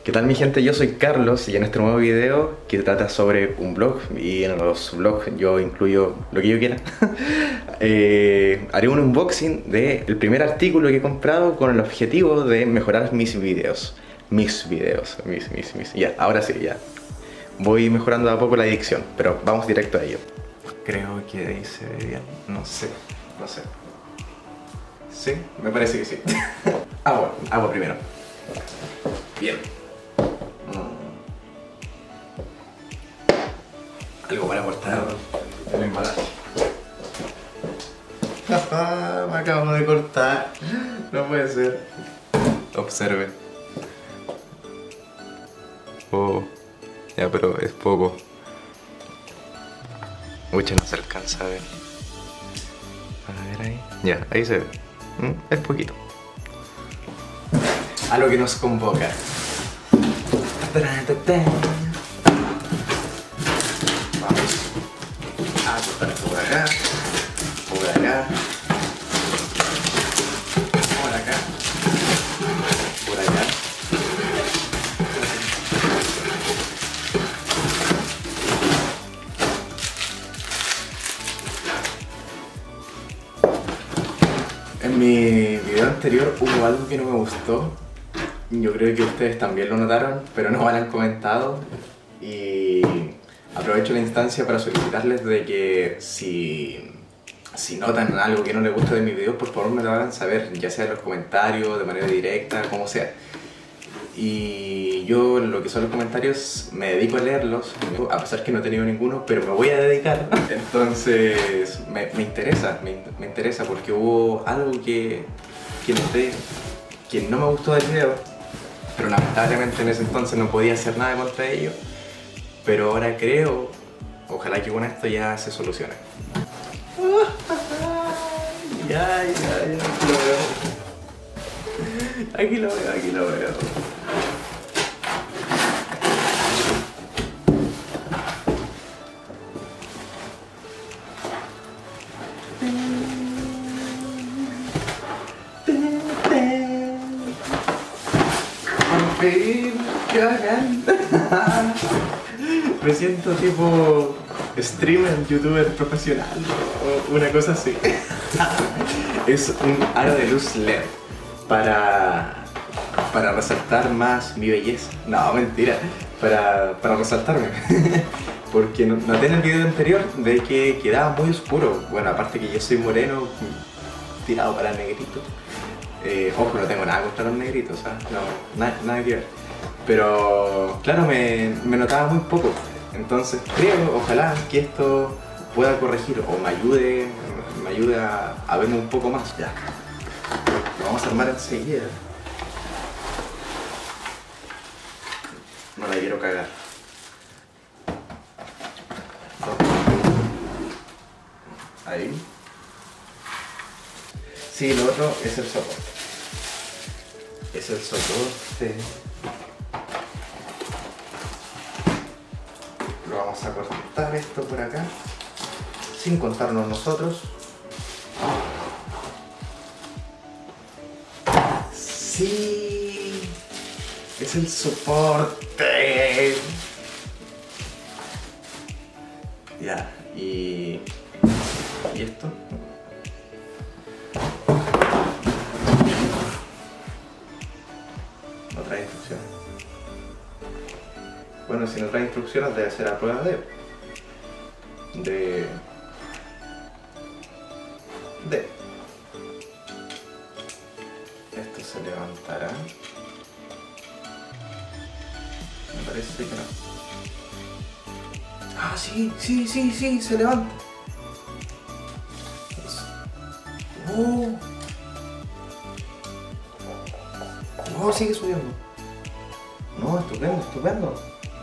¿Qué tal mi gente? Yo soy Carlos y en este nuevo video que trata sobre un blog, y en los vlogs yo incluyo lo que yo quiera. Haré un unboxing del primer artículo que he comprado con el objetivo de mejorar mis videos. Ya, ahora sí, ya. Voy mejorando a poco la edición, pero vamos directo a ello. Creo que ahí se ve bien, no sé. Sí, me parece que sí. Agua primero. Bien. Algo para cortar el embalaje. Me acabo de cortar. No puede ser. Observen. Oh, ya, pero es poco. Mucho no se alcanza a ver. A ver ahí. Ya, ahí se ve. Es poquito. A lo que nos convoca. Vamos a cortar esto por acá, por acá, por acá, por acá. En mi video anterior hubo algo que no me gustó. Yo creo que ustedes también lo notaron, pero no me lo han comentado. Y aprovecho la instancia para solicitarles de que si notan algo que no les gusta de mis videos, por favor me lo hagan saber, ya sea en los comentarios, de manera directa, como sea. Y yo lo que son los comentarios me dedico a leerlos, a pesar que no he tenido ninguno, pero me voy a dedicar. Entonces me interesa porque hubo algo que noté que no me gustó del video, pero lamentablemente en ese entonces no podía hacer nada contra ello. Pero ahora creo, ojalá que con esto ya se solucione. Ya, aquí lo veo. ¿Qué hagan? Me siento tipo streamer, youtuber profesional o una cosa así. Es un aro de luz LED para resaltar más mi belleza. No, mentira, para resaltarme. Porque noté en el video anterior de que quedaba muy oscuro. Bueno, aparte que yo soy moreno, tirado para el negrito. Ojo, no tengo nada contra los negritos, ¿sabes? No, nada que ver. Pero claro, me notaba muy poco. Entonces creo, ojalá que esto pueda corregir o me ayude a verme un poco más. Ya, lo vamos a armar enseguida. No la quiero cagar. Ahí. Sí, lo otro es el soporte. Lo vamos a cortar esto por acá, sin contarnos nosotros. Sí, es el soporte. Ya, y esto. No trae instrucciones. Bueno, si no trae instrucciones debe ser a prueba de esto se levantará. Me parece que no. Ah, sí, se levanta. Oh, sigue subiendo. No, estupendo.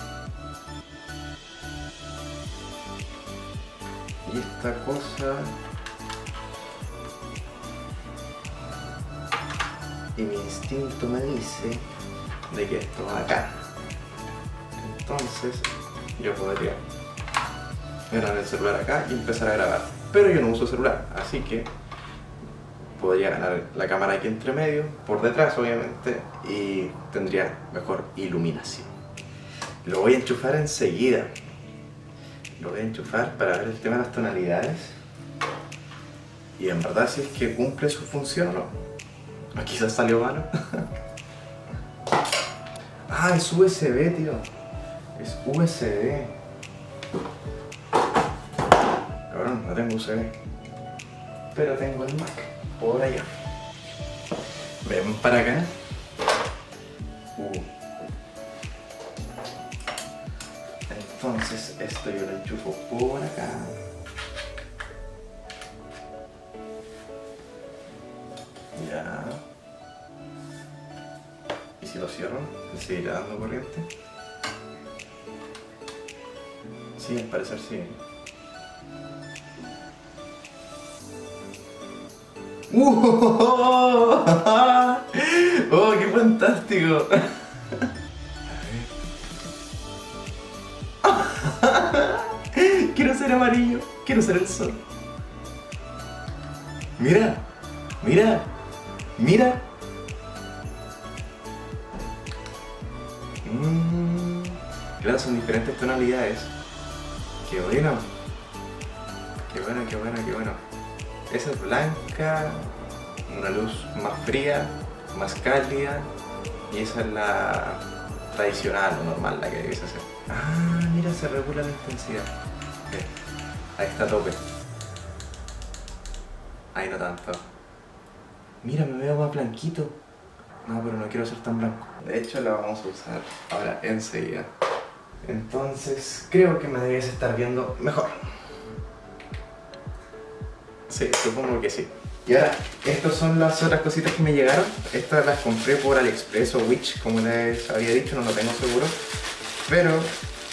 Y esta cosa... Y mi instinto me dice de que esto va acá. Entonces yo podría poner el celular acá y empezar a grabar. Pero yo no uso celular, así que podría ganar la cámara aquí entre medio, por detrás obviamente, y tendría mejor iluminación. Lo voy a enchufar enseguida. Lo voy a enchufar para ver el tema de las tonalidades y en verdad si es que cumple su función o no. O quizás salió malo. Ah, es USB, tío. Es USB. Cabrón, no tengo USB. Pero tengo el Mac por allá. Ven para acá. Entonces esto yo lo enchufo por acá. Ya. ¿Y si lo cierro? ¿Le seguirá dando corriente? Sí, al parecer sí. ¡Oh, qué fantástico! Quiero ser amarillo, quiero ser el sol. Mira, mira, mira. Claro, son diferentes tonalidades. Qué bueno. Qué bueno, qué bueno, qué bueno. Esa es blanca, una luz más fría, más cálida. Y esa es la tradicional o normal, la que debes hacer. Ah, mira, se regula la intensidad. Okay. Ahí está a tope. Ahí no tanto. Mira, me veo más blanquito. No, pero no quiero ser tan blanco. De hecho, la vamos a usar ahora enseguida. Entonces, creo que me debes estar viendo mejor. Sí, supongo que sí. Y ahora, estas son las otras cositas que me llegaron. Estas las compré por AliExpress o Wish, como les había dicho, no lo tengo seguro. Pero no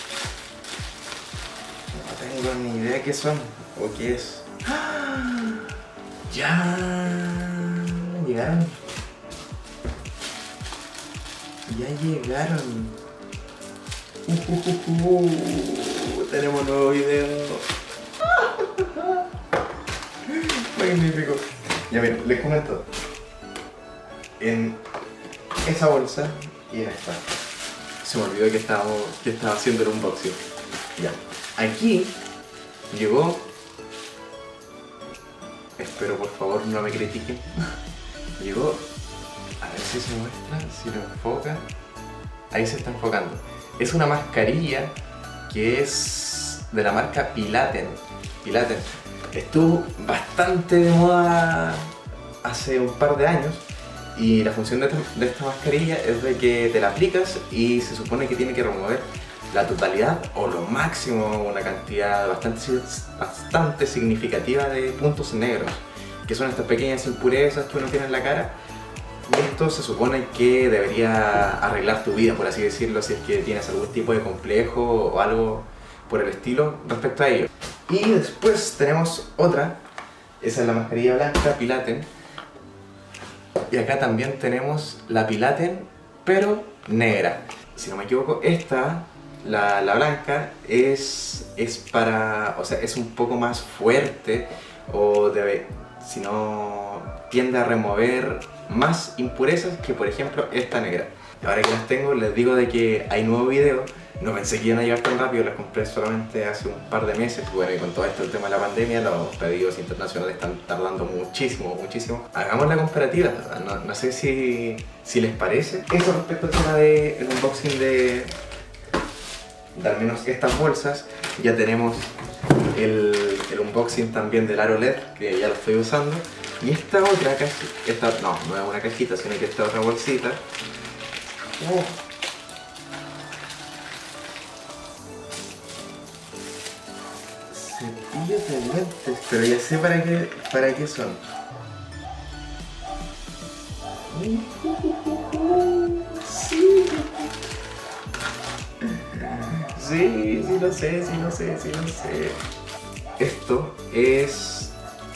tengo ni idea qué son o qué es. ¡Ah! ¡Ya! Llegaron. Ya llegaron. Tenemos nuevo video. Magnífico. Ya miren, les comento. En esa bolsa y en esta. Se me olvidó que estaba haciendo el unboxing. Ya. Aquí llegó. Espero por favor no me critiquen. Llegó. A ver si se muestra, si lo enfoca. Ahí se está enfocando. Es una mascarilla que es de la marca Pilaten. Pilaten. Estuvo bastante de moda hace un par de años y la función de esta mascarilla es de que te la aplicas y se supone que tiene que remover la totalidad o lo máximo, una cantidad bastante significativa de puntos negros, que son estas pequeñas impurezas que uno tiene en la cara. Y esto se supone que debería arreglar tu vida, por así decirlo, si es que tienes algún tipo de complejo o algo por el estilo respecto a ello. Y después tenemos otra, esa es la mascarilla blanca, Pilaten. Y acá también tenemos la Pilaten, pero negra. Si no me equivoco, esta, la blanca, es para, o sea, es un poco más fuerte o si no, tiende a remover más impurezas que por ejemplo esta negra. Y ahora que las tengo, les digo de que hay nuevo video. No pensé que iban a llegar tan rápido, las compré solamente hace un par de meses. Bueno, y con todo esto el tema de la pandemia, los pedidos internacionales están tardando muchísimo, muchísimo. Hagamos la comparativa, no sé si les parece. Eso respecto al tema del unboxing de al menos estas bolsas. Ya tenemos el unboxing también del aro LED, que ya lo estoy usando. Y esta otra cajita, no es una cajita, sino que esta otra bolsita. Cepillos de dientes, pero ya sé para qué son. Sí. Sí lo sé. Esto es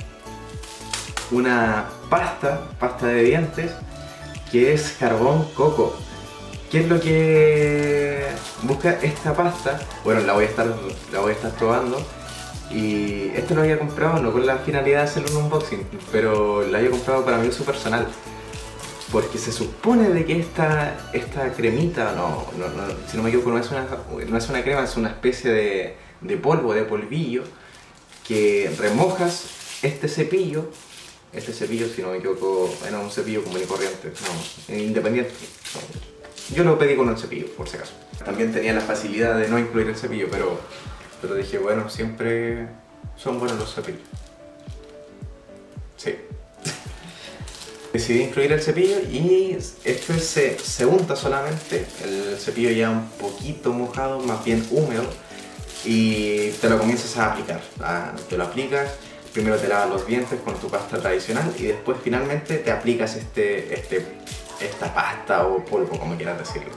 una pasta de dientes que es carbón coco. ¿Qué es lo que busca esta pasta? Bueno, la voy a estar probando Y este lo había comprado no con la finalidad de hacer un unboxing, pero lo había comprado para mi uso personal. Porque se supone de que esta cremita, si no me equivoco, no es una crema, es una especie de polvo, de polvillo, que remojas este cepillo, si no me equivoco, era un cepillo común y corriente, no, independiente. No. Yo lo pedí con un cepillo, por si acaso. También tenía la facilidad de no incluir el cepillo, pero dije, bueno, siempre son buenos los cepillos. Sí. Decidí incluir el cepillo y esto se unta solamente, el cepillo ya un poquito mojado, más bien húmedo, y te lo comienzas a aplicar. Te lo aplicas, primero te lavas los dientes con tu pasta tradicional y después finalmente te aplicas esta pasta o polvo, como quieras decirlo.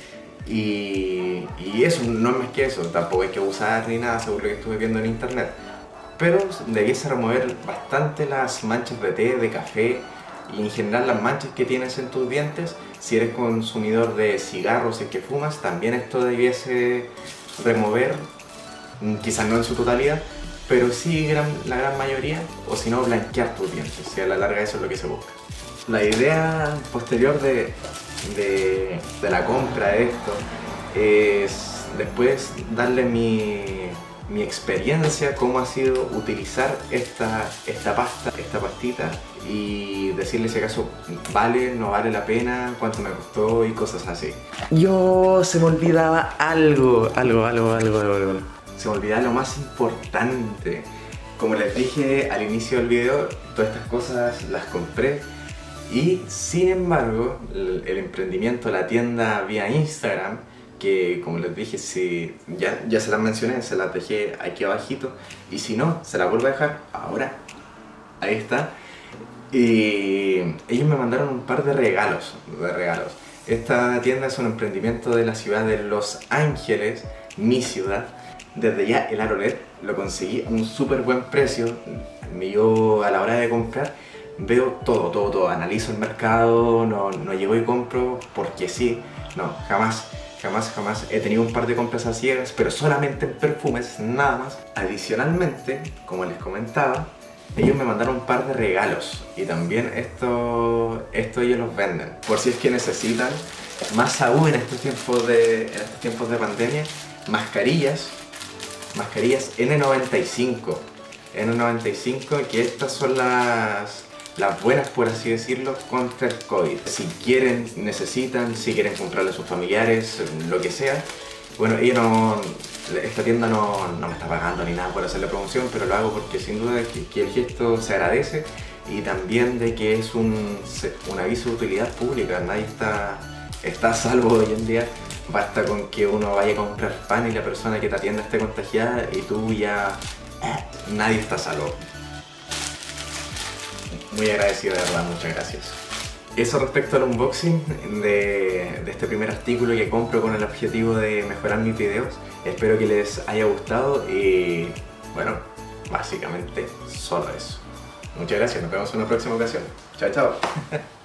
Y eso, no es más que eso, tampoco hay que usar ni nada según lo que estuve viendo en internet, pero debiese remover bastante las manchas de té, de café, y en general las manchas que tienes en tus dientes. Si eres consumidor de cigarros y que fumas, también esto debiese remover, quizás no en su totalidad, pero sí la gran mayoría, o si no, blanquear tus dientes, si a la larga eso es lo que se busca. La idea posterior de la compra de esto es después darle mi experiencia, cómo ha sido utilizar esta pastita, y decirle si acaso vale, no vale la pena, cuánto me costó y cosas así. Se me olvidaba algo. Se me olvidaba lo más importante. Como les dije al inicio del video, todas estas cosas las compré y sin embargo el emprendimiento, la tienda vía Instagram, que como les dije, si ya se las mencioné, se las dejé aquí abajito, y si no, se las vuelvo a dejar ahora, ahí está. Y ellos me mandaron un par de regalos. Esta tienda es un emprendimiento de la ciudad de Los Ángeles, mi ciudad. Desde ya el aro LED lo conseguí a un súper buen precio. Yo a la hora de comprar veo todo, analizo el mercado, no llego y compro porque sí, no, jamás he tenido un par de compras a ciegas, pero solamente en perfumes, nada más. Adicionalmente, como les comentaba, ellos me mandaron un par de regalos y también esto ellos los venden. Por si es que necesitan, más aún en estos tiempos de pandemia, mascarillas N95, que estas son las buenas, por así decirlo, contra el COVID. Si quieren, necesitan, si quieren comprarle a sus familiares, lo que sea. Bueno, esta tienda no me está pagando ni nada por hacerle promoción, pero lo hago porque sin duda que el gesto se agradece, y también de que es un aviso de utilidad pública. Nadie está a salvo hoy en día. Basta con que uno vaya a comprar pan y la persona que te atienda esté contagiada y tú ya... nadie está a salvo. Muy agradecido, de verdad, muchas gracias. Eso respecto al unboxing de este primer artículo que compro con el objetivo de mejorar mis videos. Espero que les haya gustado y bueno, básicamente solo eso. Muchas gracias, nos vemos en una próxima ocasión. Chao, chao.